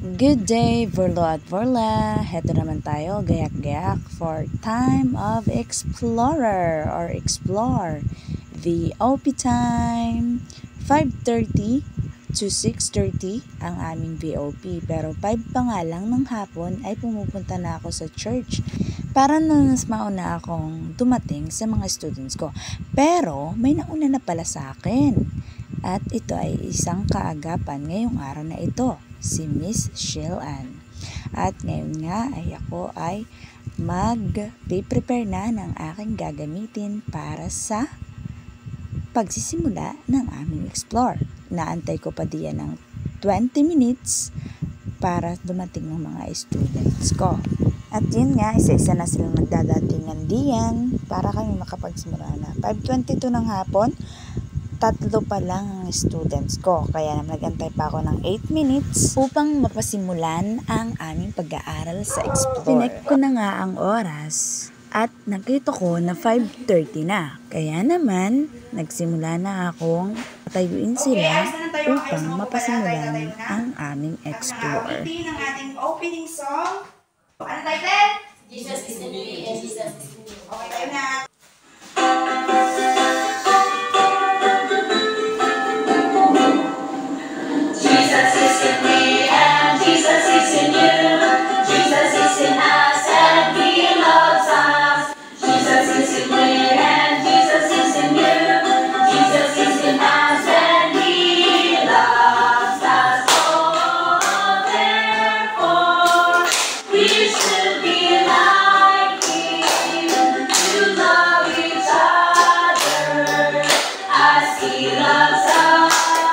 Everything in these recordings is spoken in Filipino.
Good day, Verlo at Verla. Heto naman tayo, gayak-gayak for Time of Explorer or Explore. VOP time, 5:30 to 6:30 ang aming VOP. Pero 5 pa nga lang ng hapon ay pumupunta na ako sa church para mas mauna akong dumating sa mga students ko. Pero may nauna na pala sa akin. At ito ay isang kaagapan ngayong araw na ito, si Miss Shillan. At ngayon nga ay ako ay mag-prepare na ng aking gagamitin para sa pagsisimula ng aming explore. Naantay ko pa diyan ng 20 minutes para dumating ng mga students ko. At yun nga, isa-isa na silang nagdadatingan diyan para kami makapagsimula na. 5:22 ng hapon, 3 pa lang ang students ko. Kaya naman nag-antay pa ako ng 8 minutes upang mapasimulan ang aming pag-aaral sa Explore. Tinek ko na nga ang oras at nakita ko na 5:30 na. Kaya naman, nagsimula na akong patayuin sila upang mapasimulan ang aming Explore. Ang ating opening song. Ano title? Jesus is in me and Jesus is in you. Okay, tayo na. Jesus is in me and Jesus is in you. Jesus is in us and He loves us. Jesus is in me and Jesus is in you. Jesus is in us and He loves us. Oh, therefore we should be like Him to love each other as He loves us.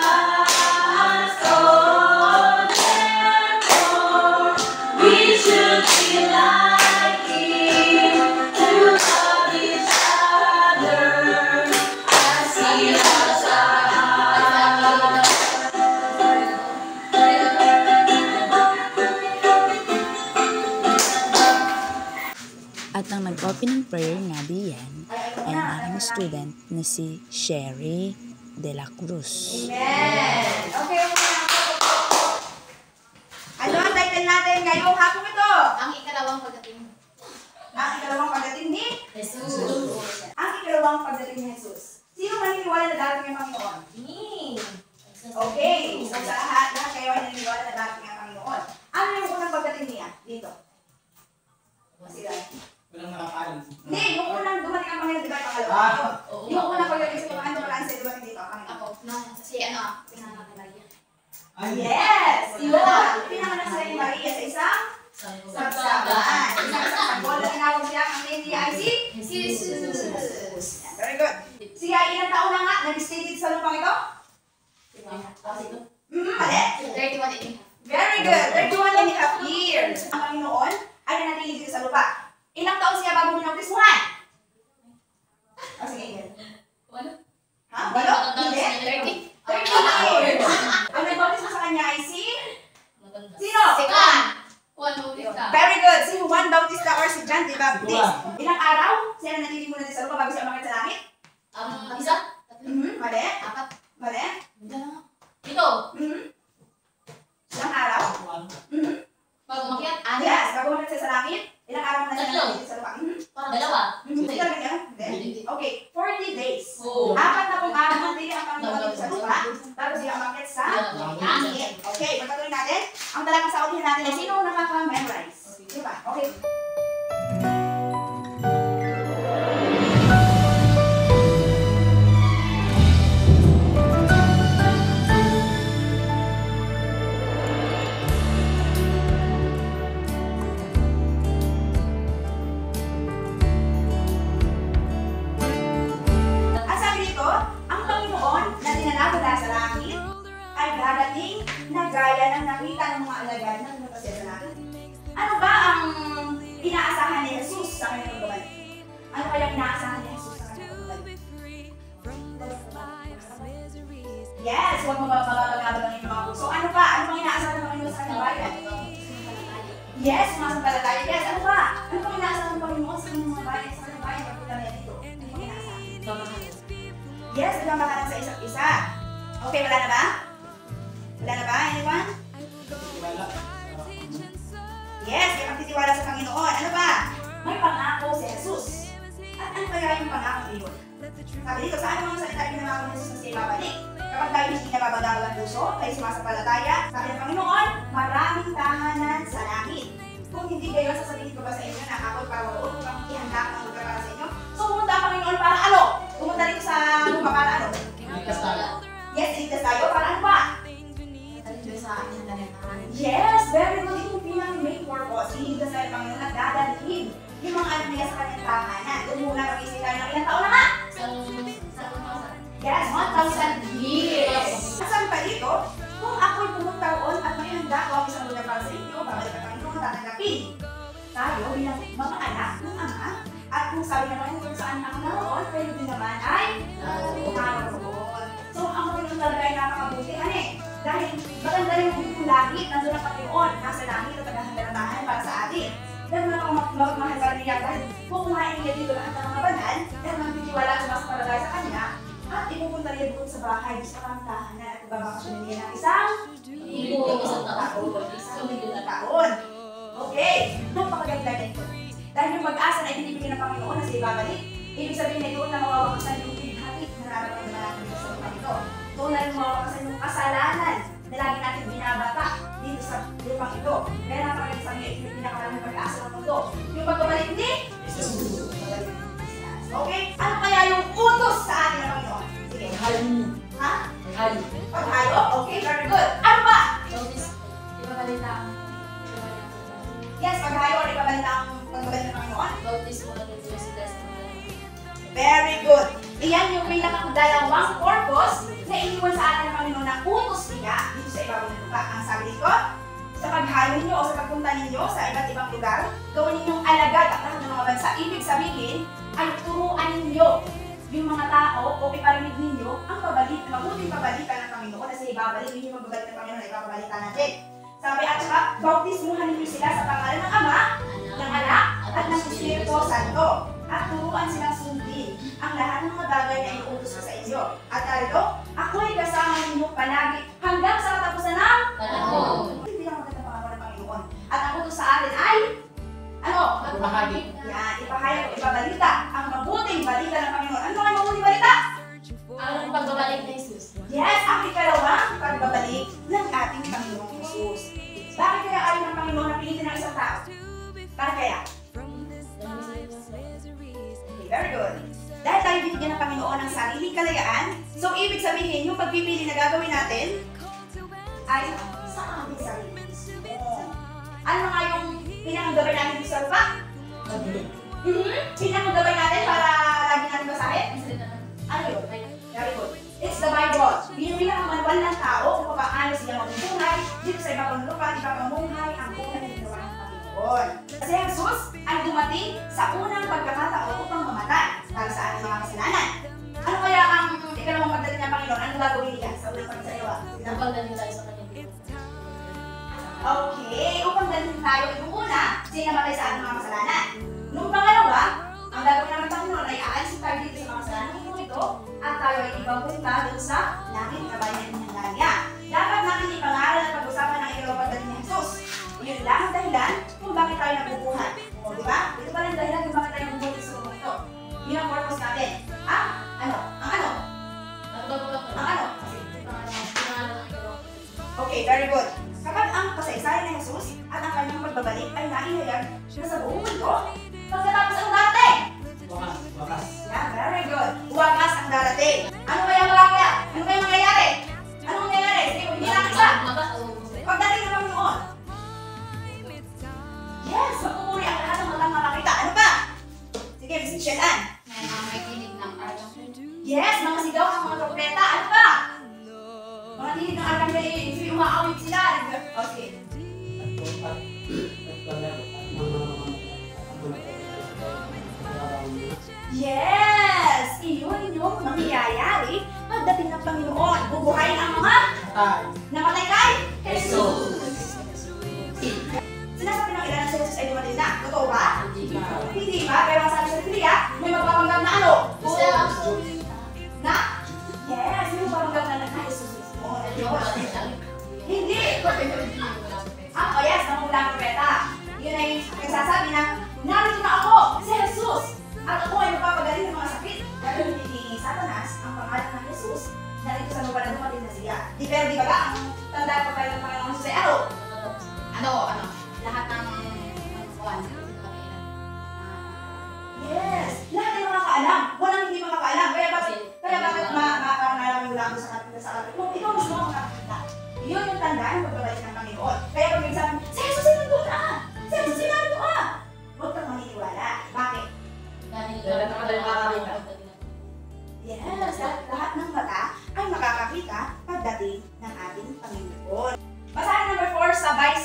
At ang nag-opening prayer nga diyan ay ang aking student na si Sherry De La Cruz. Amen. Okay, ano ang title natin ngayong hapon ito? Ang ikalawang pagdating. Ang ikalawang pagdating ni Jesus. Ang ikalawang pagdating ni Jesus. Sino maniniwala na darating ang Panginoon? Me. Okay, so sa lahat kayo ay naniniwala na darating ang Panginoon. Ano yung unang pagdating niya dito? Sila. Walang nakakalan. Hindi, yung unang dumating ang Panginoon, di ba yung pangalawa? Yung unang pagdating sa mga dumating sa dumating dito ang Panginoon. Ako, si pinangalan ni Maria. Yes! Yun! Pinanganak sila ni Maria sa isang sabsaban. Isang sagbol na tinawag siya ang name niya ay si Jesus. Very good. Siya ay ilang taon na nga nag-stay dito sa lupang ito? Mali. 31 and Very good. 31 and a half years. Ang Panginoon ay nanatili dito sa lupa. Ilang taon siya bago minautismuhan? O sige. Ha? Walo? Hindi? 30 years. Ang nag-bautismo sa kanya ay si? Sino? Very good. Si Juan Bautista or si John the Baptist. Ilang araw siya nanatili muna dito sa lupa bago siya umakyat sa langit? Isa? Mali? Apat? Mali? Ito? Ilang araw? Bago makiat? Yes, bago umakyat siya sa langit. Ilang araw na siya Tatlo. nanatili dito sa lupa? Dalawa? Hindi talaga niya? Hindi. Okay, 40 days. Oo. 4 na pong araw nanatili ang Panginoon dito sa lupa bago siya umakyat sa langit. Okay, pagpatuloy natin. Ang talagang sa ulihin natin ay sino ang nakaka-memorize? Diba? Okay. Ang sabi dito, ang Panginoon na dinala mula sa langit ay dadating na gaya ng nakita ng mga alagad na pumunta siya sa langit. Ano ba ang inaasahan ni Jesus sa kanyang pagbabalik? Ano kaya inaasahan ni Jesus sa kanyang pagbabalik? Yes, huwag mababagabag ang inyong mga puso. Ano pa? Ano bang inaasahan ng Panginoon sa kanyang bayan? Yes, sumasampalataya. Yes, ano pa? Ano bang inaasahan ng Panginoon sa kanyang mga bayan? Sa kanyang bayan, pagpunta niya dito? Ano bang inaasahan? Yes, nagmamakalan sa isa't isa. Okay, wala na ba? Wala na ba? Anyone? Wala. Yes, kaya magtitiwala sa Panginoon. Ano ba? May pangako si Jesus. At ano kaya yung pangako niyo? Sabi dito, saan mga salita pinamako ni Jesus na siya babalik? Kapag tayo hindi nababagawal ang puso, tayo sumasampalataya, sabi ng Panginoon, maraming tahanan sa langit. Kung hindi kayo, sasabihin ko ba sa inyo na ako'y paroon upang ihanda ang lugar para sa inyo? So, pumunta ang Panginoon para ano? Pumunta dito sa lupa para ano? Ligtas tayo. Yes, iligtas tayo. Para ano ba? Yes, very good. Ito yung pinang-main purpose. Iligtas tayo ng Panginoon at dadalhin yung mga anak niya sa kanyang tahanan. Doon muna mag-isip tayo ng ilang taon na nga? Yes, 1,000 years. Saan pa dito? Kung ako'y pumunta roon at may handa ko ang isang lugar para sa inyo, babalik ang Panginoon tatanggapin. Tayo bilang mga anak ng Ama, at kung sabi naman kung saan ako naroon, kayo din naman ay naroon. So, ang Panginoon talaga ay napakabuti, dahil maganda yung langit, nandun ang Panginoon, nasa langit at naghahanda para sa atin. Dahil magmahal ka niya dahil kukumain niya dito lahat ng mga banal, dahil magtitiwala sa mas palagay sa kanya, at ipupunta niya doon sa bahay, sa kantahan at ibabakasyon niya ng isang taon. Okay, napakaganda nito. Dahil yung pag-asa na ibinibigay ng Panginoon na siya ibabalik, ibig sabihin na doon na mawawakasan yung bigati na nararamdaman natin dito sa lupa ito. Doon na mawawakasan yung kasalanan na lagi natin binabata dito sa lupang ito. Kaya napakaganda sa mga yung pinakaraming pag-asa ng mundo. Yung pagbabalik ni Jesus. Okay? Ano kaya yung utos sa atin ng Panginoon? Sige. Ha? Paghayo? Okay, very good. Ano ba? Yes, paghayo or ipabalita ang pagbabalik ng Panginoon? Very good. Iyan yung pinakadalawang purpose na iniwan sa atin ng Panginoon na utos niya dito sa ibabaw ng lupa. Ang sabi dito, sa paghayo ninyo o sa pagpunta ninyo sa iba't ibang lugar, gawin ninyong alagad at lahat ng mga bansa. Ibig sabihin, ay turuan ninyo yung mga tao o iparinig ninyo ang mabuting pabalikan ng Panginoon na sa ibabalik ninyo magbabalik ng Panginoon na ipapabalikan natin. Sabi at saka, bautismuhan ninyo sila sa pangalan ng Ama, ng Anak, at ng Espiritu Santo. At turuan silang sundin ang lahat ng mga bagay na iuutos ko sa inyo. At narito, ako'y kasama ninyo palagi hanggang sa katapusan ng panahon. Hindi lang magandang pangalan ng Panginoon. At ang utos sa atin ay, ano? Yan, ipahayag o ipabalita ang mabuting balita ng Panginoon. Ano ang mabuting balita? Ang pagbabalik ni Jesus. Yes, ang ikalawang pagbabalik ng ating Panginoong Jesus. Bakit kaya ayaw ng Panginoon na pilitin ng isang tao? Bakit kaya? Okay, very good. Dahil tayo binigyan ng Panginoon ng sariling kalayaan, so ibig sabihin, yung pagpipili na gagawin natin ay sa ating sarili. Ano nga yung pinakagabay natin sa lupa? Pinakagabay natin para lagi natin basahin? Ano yun? Very good. It's the Bible. Bilang ang manual ng tao kung paano sila mabubuhay dito sa ibang lupa, ipapamuhay ang buhay ng ginawa ng Panginoon. Kasi Jesus ay dumating sa unang pagkakataon upang mamatay para sa ating mga kasalanan. Ano kaya ang ikalawang pagdating ng Panginoon? Ano gagawin nila sa unang pagkakataon? Upang dalhin tayo sa kanya. Okay, upang dalhin tayo yung una, siya namatay sa ating mga kasalanan. Nung pangalawa, ang gagawin naman ng Panginoon ay aalisin tayo dito sa mga kasalanan ng mundo ito at tayo ay ipapunta doon sa langit na bayan ng Hanggaria. Dapat natin ipangaral at pag-usapan ng ikalawang pagdating ni Jesus. Yun lang ang dahilan kung bakit tayo nabubuhay. O, di ba? Ito pala yung dahilan kung bakit tayo nabubuhay sa mundo ito. Yun ang purpose natin. Ang ano? Okay, very good. Kapag ang kasaysayan ni Jesus at ang kanyang pagbabalik ay naihayag na sa buong mundo, pagkatapos ang darating. Wakas. Yeah, very good. Wakas ang darating. Ano kaya malakya? Ano kaya mangyayari? Ano mangyayari? Sige, hindi lang isa. Pagdating ng Panginoon. Yes, magpupuri ang lahat ng matang makakita. Ano pa? Sige, Mrs. Shelan. Yes, mga sigaw ng mga trompeta. Ano pa? Mga tinig ng arkanghel, hindi umaawit sila. Okay. Yes! Iyon yung mangyayari pagdating ng Panginoon. Bubuhayin ang mga namatay kay Jesus. Sinasabi ng ilan na si Jesus ay dumating na. Totoo ba? Hindi ba? Pero ang sabi sa Biblia, may magpapanggap na ano? Na? Yes, may magpapanggap na Jesus. Hindi! Oh yes, nangulang propeta.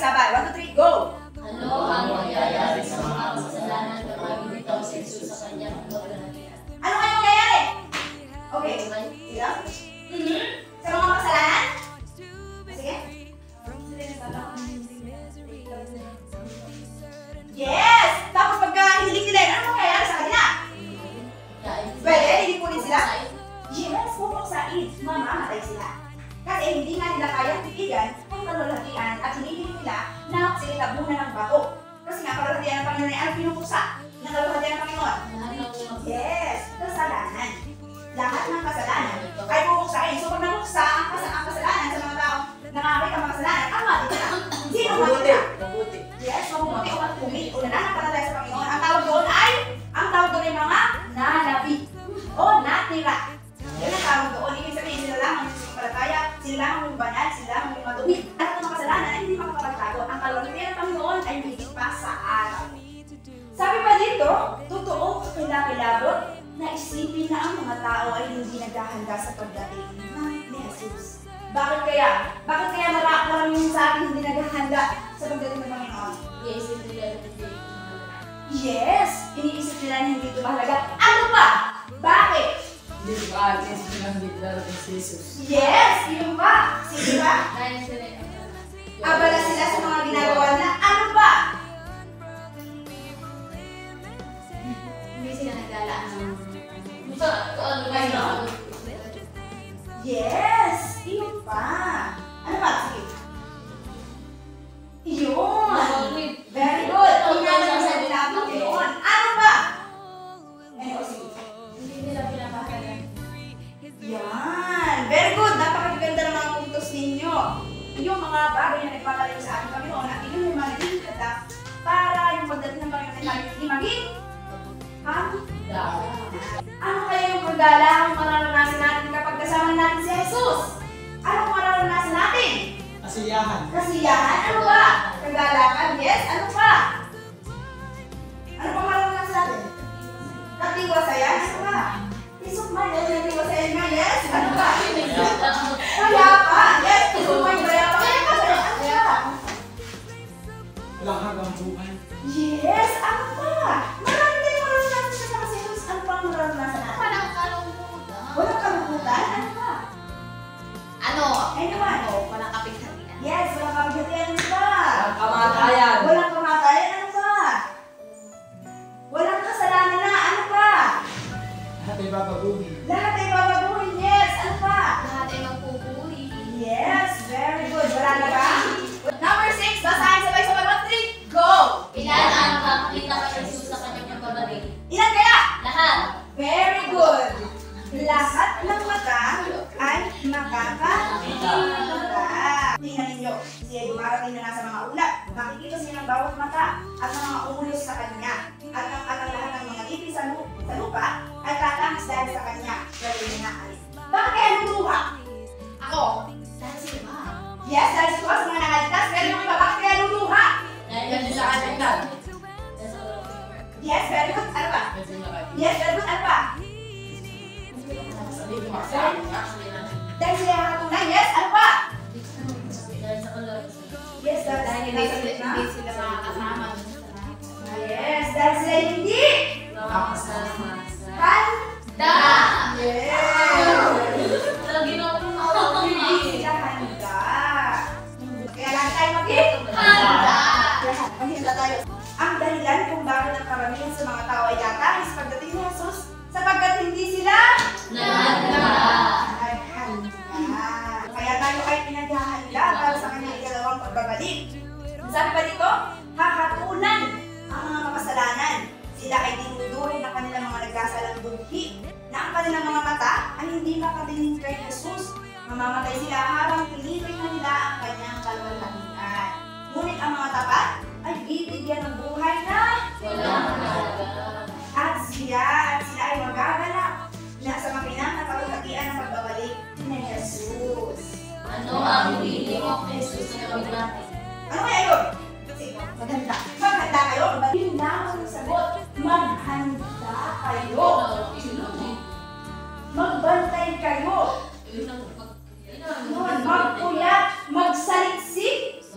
sabay. 1, 2, 3, go! Ano ang mangyayari sa mga kasalanan kapag bumitaw si Jesus sa kanyang pagkakatian? Ano kaya mangyayari? Okay. Sila? Sa mga kasalanan? Sige. Yes! Tapos pagka hiling nila, ano mangyayari sa kanila? Pwede, hilipunin sila? Yes, pupuksain. Mamamatay sila. Kasi hindi nga nila kayang titigan ang kalulatian at hinihiling nila na sila tabunan ng bato. Kasi nga kalulatian ng Panginoon ay ang pinupuksa ng kalulatian ng Panginoon. Yes, kasalanan. Lahat ng kasalanan ay pupuksain. So pag nabuksa ang kasalanan sa mga tao, nakakit ang mga kasalanan, ang mati nila. Sino mati nila? Yes, mabubuti o matupumit o nananampalataya sa Panginoon. Ang tawag doon ay mga nanabi o natira. Yan ang tawag doon. Ibig sabihin, sila lang ang sumampalataya, sila lang ang banal, sila lang ang matupit. At ang mga kasalanan ay hindi makakapagtago. Ang kalulatian ng Panginoon ay higit pa sa araw. Sabi pa dito, totoo kakilabot na isipin na ang mga tao ay hindi naghahanda sa pagdating ni Jesus. Bakit kaya? Bakit kaya maraming sa atin hindi naghahanda sa pagdating ng Panginoon? Yes! Iniisip nila na hindi ito mahalaga. Ano pa? Bakit? Yes! Yun pa! Sige ba? Abala sila sa mga ginagawa na ano pa? Hindi sila naglalaan ng Yes! Yun pa! Ano pa? Sige. Yun! Very good! Tingnan mo sa dinabot yun. Ano pa? Ano? Sige. hindi nila pinapahalagan. Yan! Very good! Napakaganda ng mga puntos ninyo. Yung mga bagay na nagpapalayo sa ating Panginoon at yun yung mga naging kata para yung pagdating ng Panginoon ay hindi maging ano kaya yung kagalang mararanasan natin kapag kasama natin si Jesus? Anong mararanasan natin? Kasiyahan? Ano ba? Kagalakan? Yes? Ano pa? Ano pa mararanasan natin? Katiwasayan? Ano ba? Peace of mind? Ano yung katiwasayan nga? Yes? Ano ba? Kayapan? Yes? Peace of mind? Kayapan? Ano ba? Yes? Ano pa? Marami tayong mararanasan sa si Jesus. Ano pa ang mararanasan natin? Walang kalungkutan. Walang kalungkutan? Ano pa? Anyone? Walang kapighatian. Yes, walang kapighatian. Ano ba? Kamatayan. Walang kamatayan. Ano ba? Walang kasalanan na. Ano pa? Lahat ay babaguhin. Yes. Ano pa? Lahat ay magpupuri. Yes. Very good. Wala na ba? Number 6. Basahin sabay-sabay. 1, 3. Go! Ilan ang makakita kay Jesus sa kanyang pagbabalik? Ilan kaya? Lahat. Very good. Lahat ng mata ay makakakita. Tingnan ninyo, siya ay dumarating na nasa mga ulap. Makikita siya ng bawat mata at ng mga umulos sa kanya. At ang lahat ng mga lipi sa lupa ay tatangis dahil sa kanya. Pero yun nga ay, bakit kaya luluha? Ako. Dahil sila ba? Yes, dahil sa mga nakaligtas. Pero yung iba, bakit kaya luluha? Dahil sa kanya. Yes, very good. Ano pa? Yes, very good. Ano pa? Dahil sila hatunan. Yes, ano pa? Dahil sa color. Yes, dahil Hindi sila makakasama. Yes, dahil sila hindi. Makakasama. Handa. Yes. Lagi na ako Hindi sila handa. Kaya lang tayo maging handa. Maghihanda tayo. Ang dahilan kung bakit ang karamihan sa mga tao ay tatangis pagdating ni Jesus sapagkat hindi sila Naghanda. naghanda. Kaya tayo ay pinaghahanda para sa kanyang ikalawang pagbabalik. Sabi pa dito, hahatulan ang mga makasalanan. Sila ay dinuduri ng kanilang mga nagkasalang buhi na ang kanilang mga mata ay hindi makatingin kay Jesus. Mamamatay sila habang pinipig na nila ang kanyang kaluwalhatian. Ngunit ang mga tapat ay bibigyan ng buhay na Walang halaga. at sila ay magagalak na sa makinang na kaluwalhatian ng pagbabalik ni Jesus. Ano ang hindi mo kay Jesus na gawin natin? Ano kaya yun? Sige, maganda. Maghanda kayo. Yun lang ang sagot. Maghanda kayo. Magbantay kayo. Yun, magpuyat, magsaliksik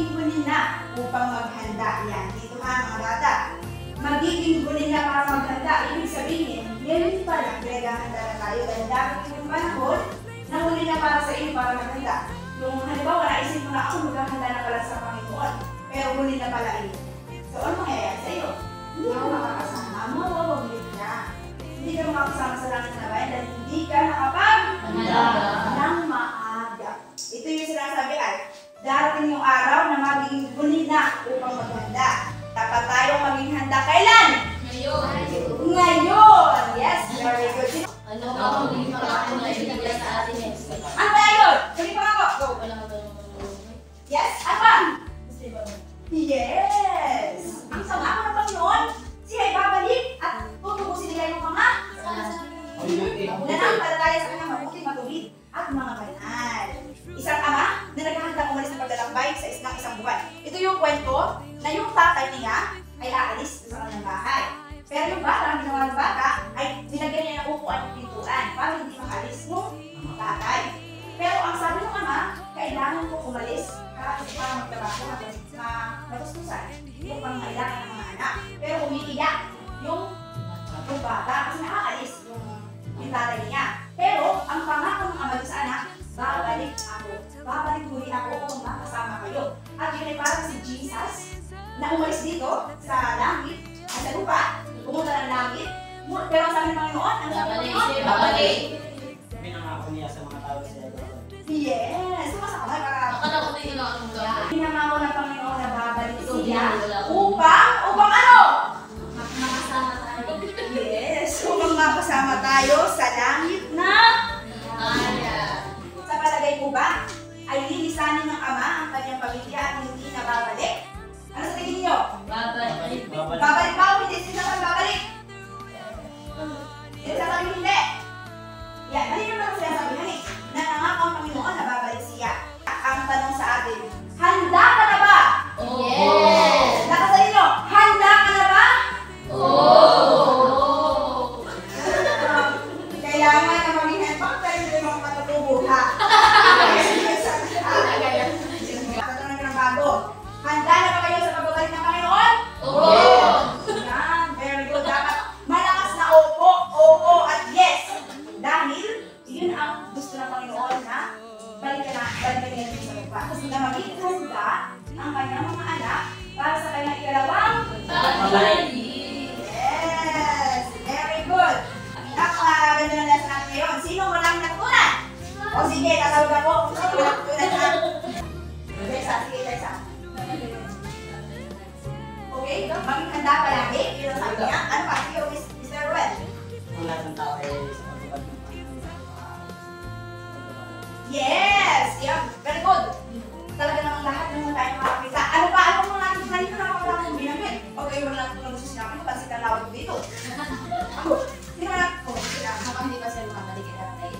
magiging huli na upang maghanda. Yan, dito ha mga bata. Magiging huli na para maghanda. Ibig sabihin, ngayon pa lang, pinagahanda na tayo. Dahil darating yung panahon na huli na para sa iyo para maghanda. Yung halimbawa, naisip mo na ako maghahanda na pala sa Panginoon. Pero huli na pala iyo. So, ano mangyayari sa iyo? Hindi ka makakasama. Mawawaglit ka. Hindi ka makakasama sa langit na bayan dahil hindi ka nakapag-handa ng maaga. Ito yung sinasabi ay, darating yung araw na magiging huli na upang maghanda. Dapat tayong maging handa kailan? Ngayon. Ngayon! Yes, very good. Ano ba ang hindi makakita na ibigay sa atin next week? Ano ba yun? Sige pa ako. Go. Wala ka ba naman? Yes, apa? Gusto ba? Yes! Ang sama ko ng Panginoon, siya ay babalik at tutubusin nila yung mga nananampalataya sa kanyang mabuting matubig at mga banal. Isang ama na naghahandang umalis ng paglalakbay sa isang buwan. Ito yung kwento na yung tatay niya ay aalis sa kanyang bahay. Pero yung bata, ang ginawa ng bata, ay nilagyan niya ng upuan ng pintuan para hindi makalis yung tatay. Pero ang sabi ng ama, kailangan ko umalis para magtrabaho matustusan yung pangailangan ng mga anak. Pero umiiyak yung bata kasi nakaalis yung tatay niya. Pero ang pangako ng ama sa anak, babalik ako. Babalik muli ako kung makasama kayo. At yun ay parang si Jesus na umalis dito sa langit at sa lupa, pumunta ng langit. Pero ang sabi ng Panginoon, ang sabi ng Panginoon, babalik. Pinangako niya sa mga tao siya. Yes! Sumasakay para Akala ko din yung anong gawin. pinangako ng Panginoon na babalik siya upang ano? Makasama tayo. Yes! Upang makasama tayo sa langit na sa palagay po ba ay lilisanin ng Ama ang kanyang pamilya at hindi na babalik? Ano sa tingin niyo? Babalik. Babalik ba o hindi? Sino naman babalik? Sino sasabi hindi? Yan, mali naman ang sinasabihan eh. Nangangako ang Panginoon na babalik siya. Ang tanong sa atin, handa ka na ba? Yes! Nakasabi niyo, handa ka na ba? Oh! Kailangan na maging handbag tayo sa mga matutubo ha. Tatanong namin ng bago. Handa na ba kayo sa pagbabalik ng Panginoon? Oh! Yan, very good. Dapat malakas na opo, oo at yes. Dahil yun ang gusto ng Panginoon na balikan niya dito sa lupa. Na maging handa ang kanyang mga anak para sa kanyang ikalawang Babalik. yes! Very good. Napakaganda ng lesson natin ngayon. Sino walang natutunan? O sige, tatawag ako. Sino walang natutunan ha? Tessa, sige Tessa. Okay, maging handa palagi. Yun ang sabi niya. Ano pa? Sige, Mr. Ruel. Ang lahat ng tao ay sa pagbubat ng Yes! Yeah, very good. Talaga namang lahat naman tayo makakita. Ano pa? Ano mga natin na dito na wala akong binamit? Okay, wala lang kung gusto sinabi ko kasi kalawag ko dito. Ako, sino na? Oh, sila. Habang hindi pa sila makabalik, ay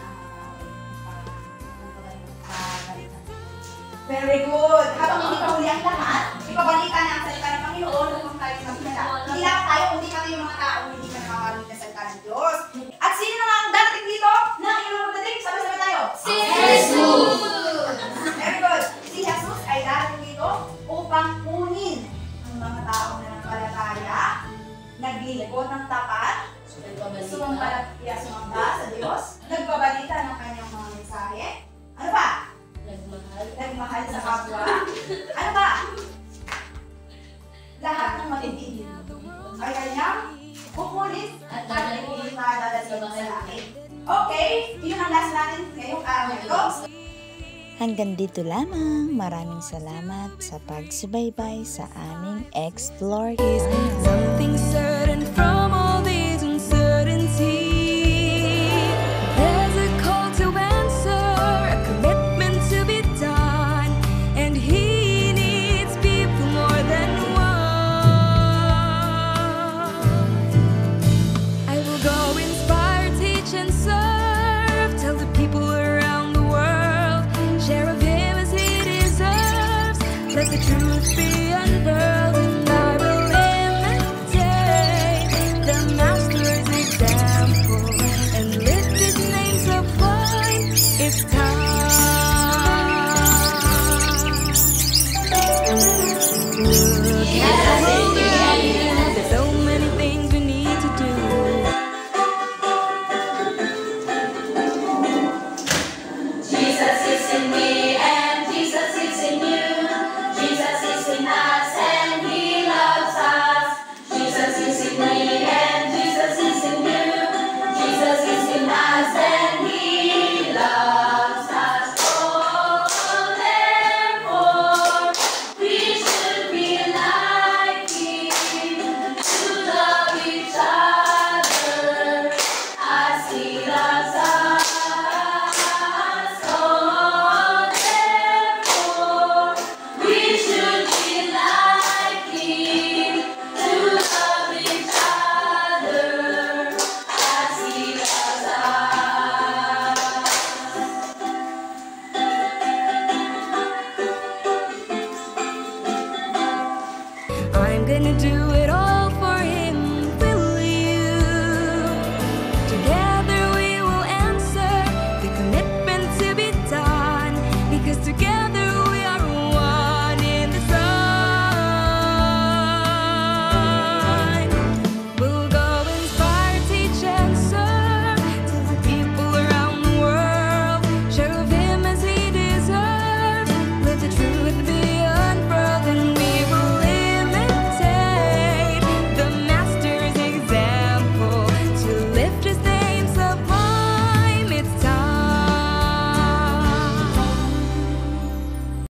Very good. Habang hindi pa huli ang lahat, ipabalita na ang salita ng Panginoon upang tayo magkita. Hindi lang tayo, kundi pati yung mga tao hindi ka nakakarinig na salita ng Diyos. At sino na ang darating dito na ilang magdating? Sabay-sabay tayo. Si Jesus! Very good. Si Jesus ay darating dito upang kunin ang mga taong nananampalataya, naglilingkod ng tapat, sumamba sa Diyos, nagbabalita ng kanyang mga mensahe. Ano ba? Nagmahal sa kapwa. Ano ba? Lahat ng matibig ay kanyang kukulit at kukulit na dadating sa langit. Okay, yun ang last natin ngayong araw na ito. Hanggang dito lamang. Maraming salamat sa pagsubaybay sa aming Explore Time. Something certain from all these uncertainties. There's a call to answer, a commitment to be done, and He needs people more than one. I will go inspire, teach, and serve. Tell the people around the world, share of Him as He deserves. Let the truth be unfurled, and I will imitate the Look at the world around you. There's so many things we need to do. Jesus is in me and Jesus is in you. Jesus is in us and He loves us. Jesus is in me and Jesus is in you. Jesus is in us and He loves us. Oh, therefore we should be like Him, to love each other as He loves us. Oh, therefore we should be like Him, to love each other as He loves us. I'm gonna do it all